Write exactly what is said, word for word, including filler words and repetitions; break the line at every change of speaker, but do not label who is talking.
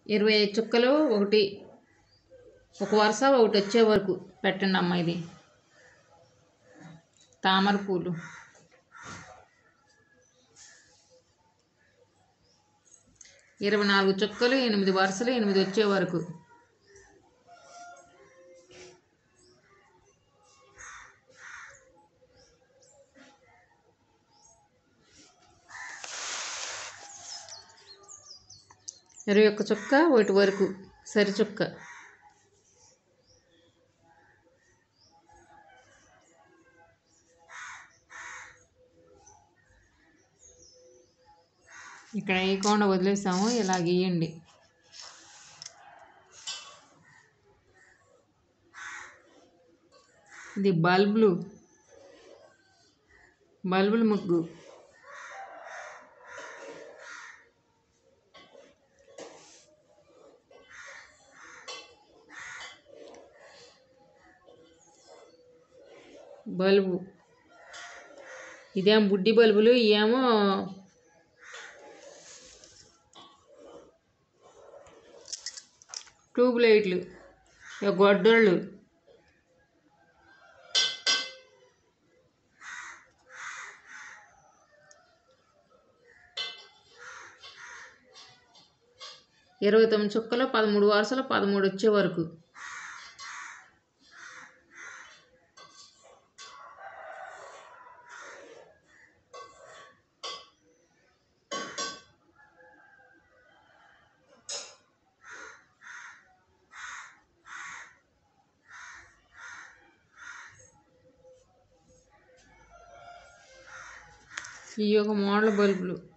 ఇరవై ఐదు చుక్కలు ఒకటి ఒక వరుస ఒకటి వచ్చే వరకు పెట్టండి అమ్మ. ఇది తామర పూలు. ఇరవై నాలుగు చుక్కలు ఎనిమిది వరుసలు ఎనిమిది వచ్చే వరకు. ఇరవై ఒక్క చుక్క ఒకటి వరకు సరి చుక్క. ఇక్కడ వేయకుండా వదిలేసాము, ఇలా గీయండి. ఇది బల్బులు బల్బులు ముగ్గు. బల్బు ఇదేమో బుడ్డి బల్బులు, ఏమో ట్యూబ్ లైట్లు, గొడ్డళ్ళు. ఇరవై తొమ్మిది చుక్కలు పదమూడు వరుసలు పదమూడు వచ్చే వరకు. ఈ యొక్క మోడల్ బల్బులు.